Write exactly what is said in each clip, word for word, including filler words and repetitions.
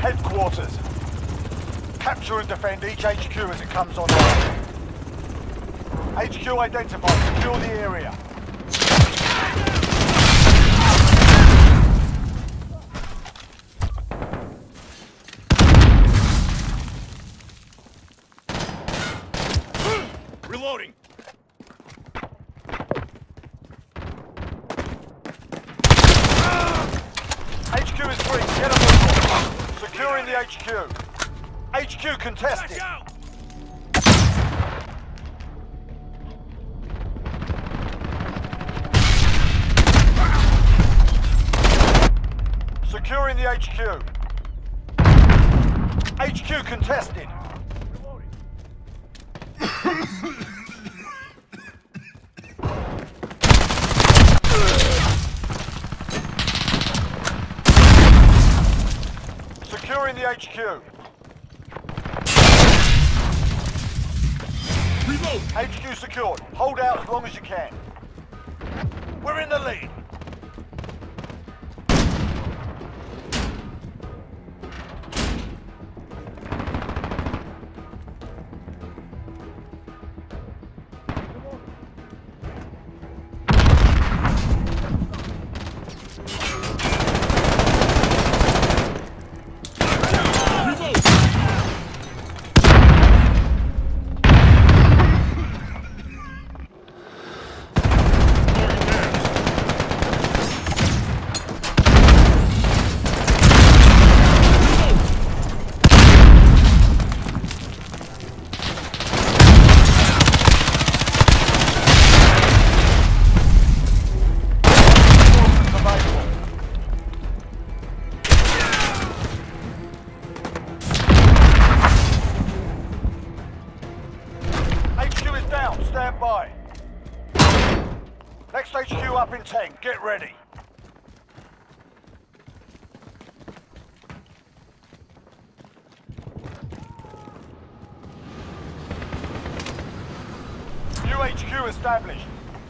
Headquarters. Capture and defend each H Q as it comes online. H Q identified. Secure the area. Reloading. H Q is free. Get a move on. Securing the H Q. H Q contested. Securing the H Q. H Q contested. Securing the H Q. Reload. H Q secured. Hold out as long as you can. We're in the lead. Stand by. Next H Q up in ten. Get ready. New H Q established.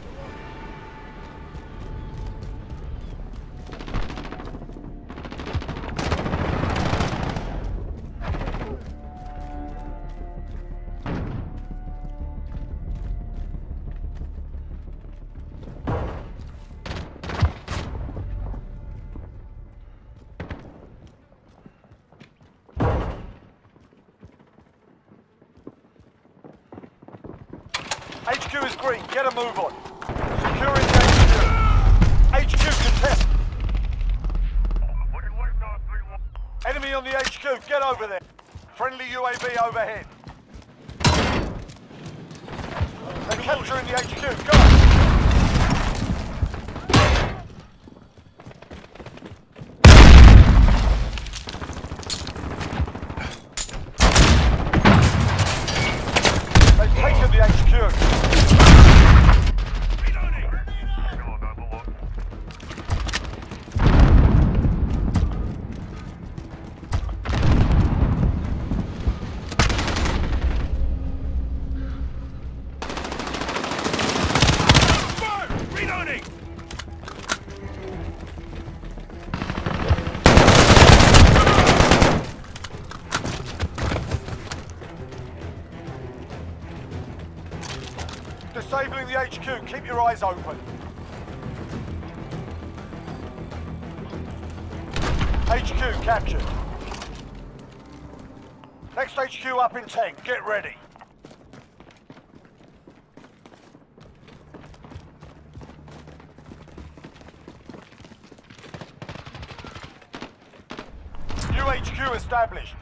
H Q is green. Get a move on. Securing the H Q. H Q contested. Enemy on the H Q. Get over there. Friendly U A V overhead. They're capturing the H Q. Go! The H Q. Reloading. Disabling the H Q. Keep your eyes open. H Q captured. Next H Q up in ten. Get ready. New H Q established.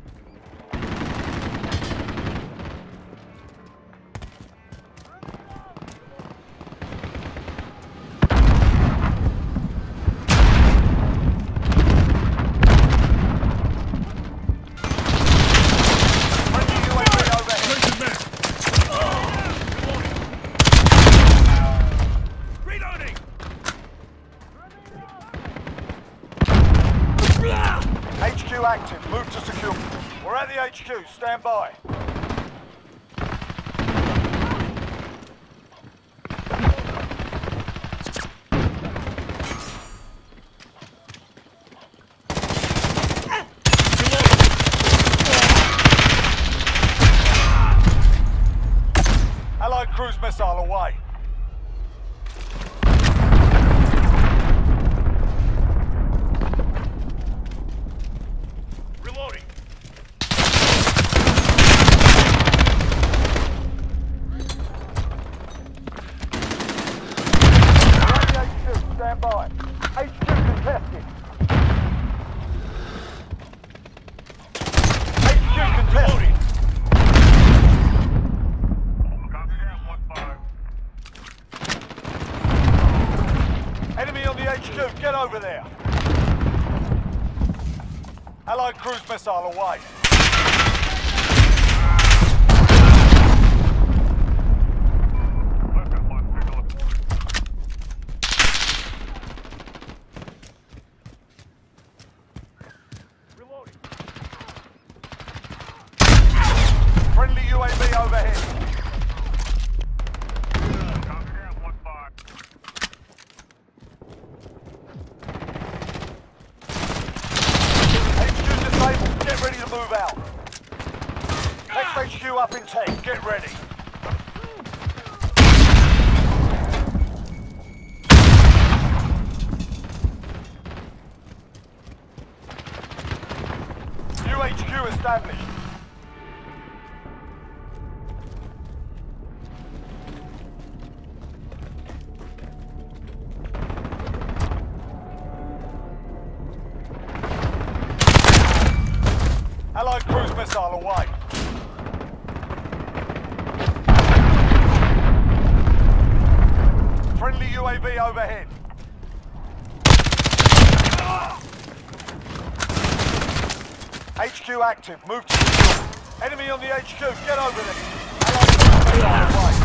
H Q active. Move to secure. We're at the H Q. Stand by. stand by. H Q contested. H Q contested. Enemy on the H Q, get over there. Allied cruise missile away. Friendly U A V overhead. H Q disabled. Get ready to move out. Next H Q up in ten. Get ready. New H Q established. Allied cruise missile away. Friendly U A V overhead. H Q active. Move to the enemy on the H Q. Get over there. Allied cruise missile away.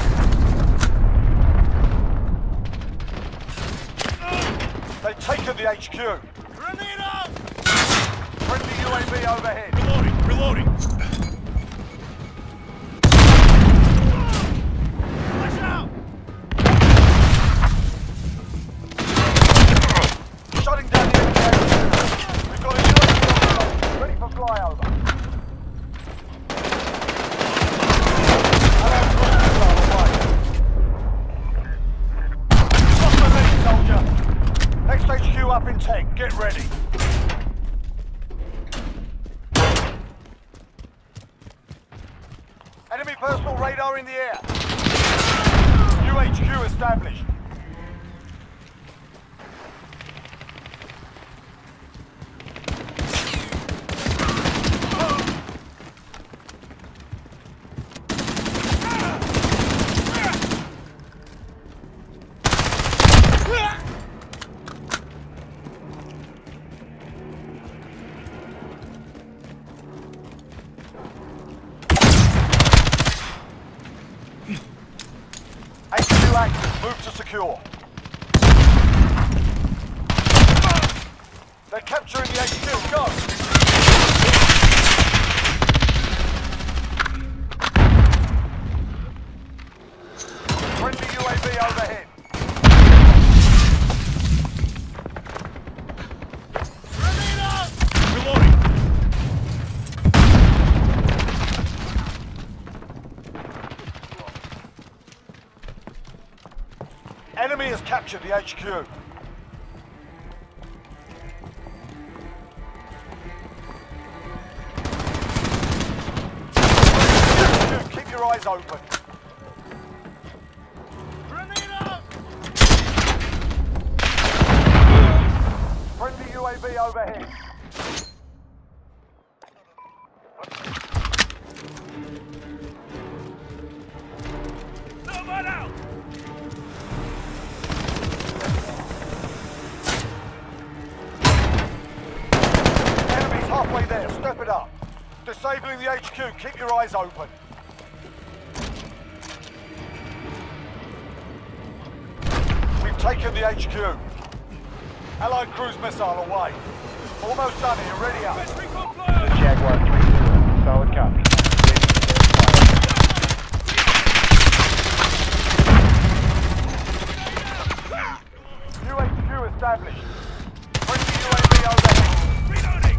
They've taken the H Q. Friendly U A V overhead. Reloading, reloading. Watch out! Shutting down the aircraft. We've got a U A V on the way, ready for flyover. Allied cruise missile away. Lost the lead, soldier. Next H Q up in ten. Get ready. Enemy personal radar in the air. New H Q established. H Q active. Move to secure. They're capturing the H Q. Go! Friendly U A V overhead. Reloading. Enemy has captured the H Q. Keep your eyes open. Friendly U A V overhead. Someone out! Enemy's halfway there. Step it up. Disabling the H Q. Keep your eyes open. We've taken the H Q. Allied cruise missile away. Almost done here. Ready up. The Jaguar three zero. Solid copy. New H Q established. Friendly U A V overhead. Reloading!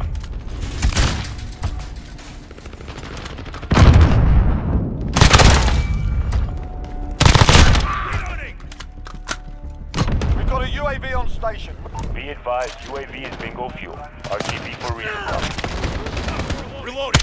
Reloading! We've got a U A V on station. Be advised, U A V is bingo fuel. R T B for resupply. Reloading!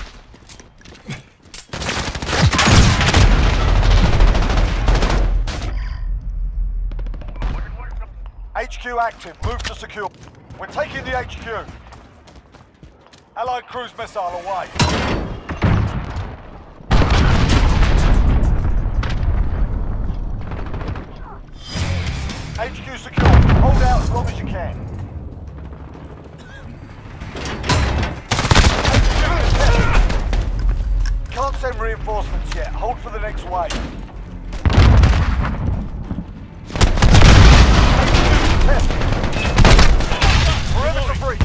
H H Q active. Move to secure. We're taking the H Q. Allied cruise missile away. H Q secure. Hold out as long as you can. Can't send reinforcements yet. Hold for the next wave. Perimeter breach.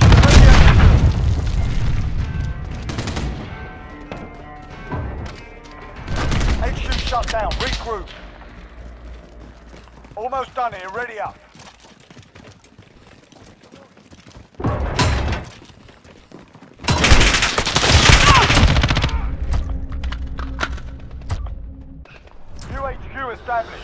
H Q shut down. Regroup. Almost done here. Ready up. New H Q established.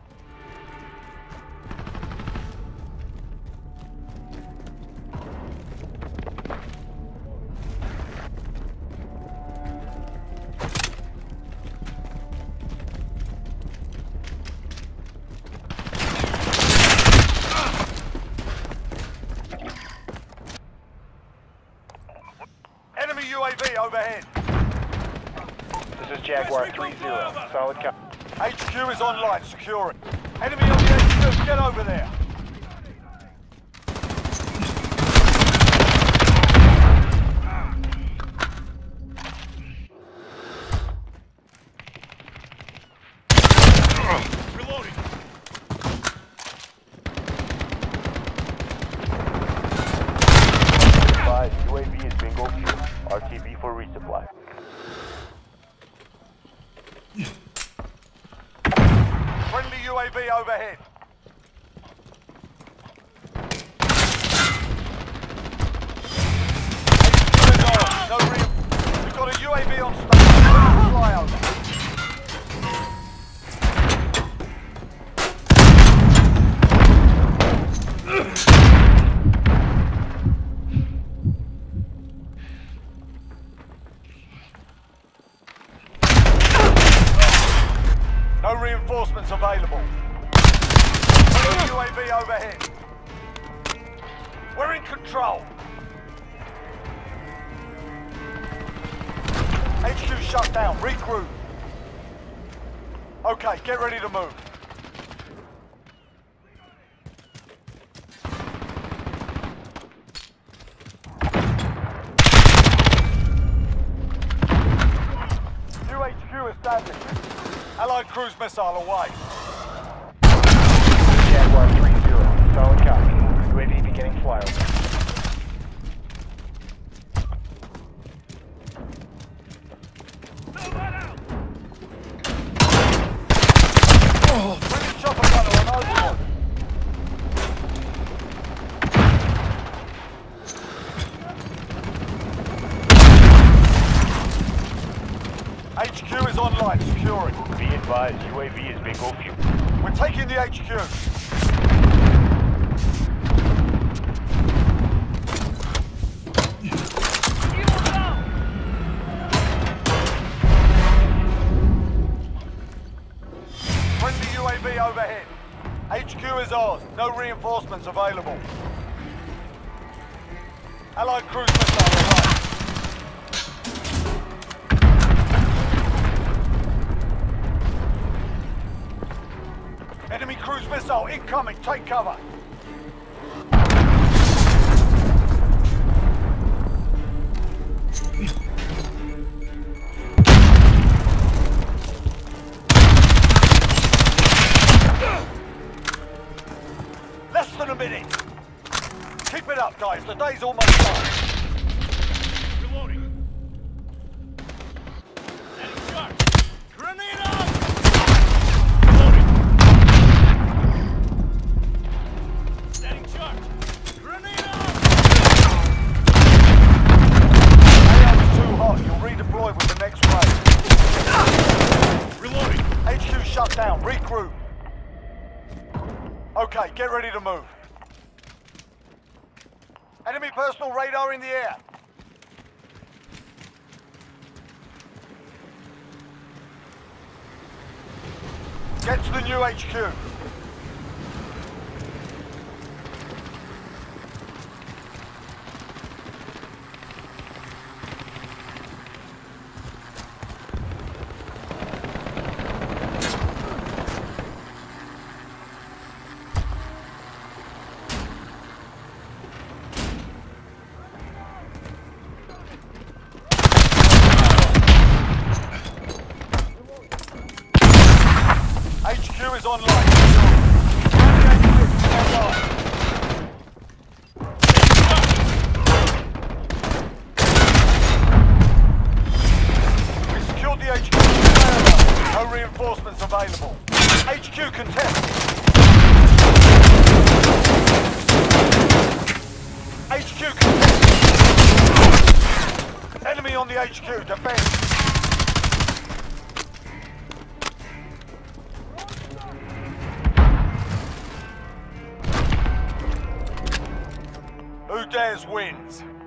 Enemy U A V overhead. This is Jaguar three zero. Solid copy. H Q is online. Secure it. Enemy on the H Q. Get over there. Reloading. Five, U A V is bingo fuel. R T B for resupply. Friendly U A V overhead. No re We've got a U A V on station. Flyover. No reinforcements available. U A V overhead. We're in control. H Q shut down. Regroup. Okay, get ready to move. New H Q established. Allied cruise missile away. Jaguar three zero. Solid copy. U A V beginning flyover. Friendly chopper gunner on overboard. H Q is online, securing. Be advised, U A V is bingo fuel. We're taking the H Q. Friendly U A V overhead. H Q is ours. No reinforcements available. Allied cruise missile away. Enemy cruise missile incoming. Take cover. Less than a minute. Keep it up, guys. The day's almost done. Reloading. Setting charge. Grenade out! Reloading. Setting charge. Grenade out! A O's too hot. You'll redeploy with the next wave. Reloading. H Q shut down. Regroup. Okay, get ready to move. Enemy personal radar in the air. Get to the new H Q. is online. Online. We secured the H Q. No reinforcements available. H Q contested. H Q contested. Enemy on the H Q. Defend. Who dares wins.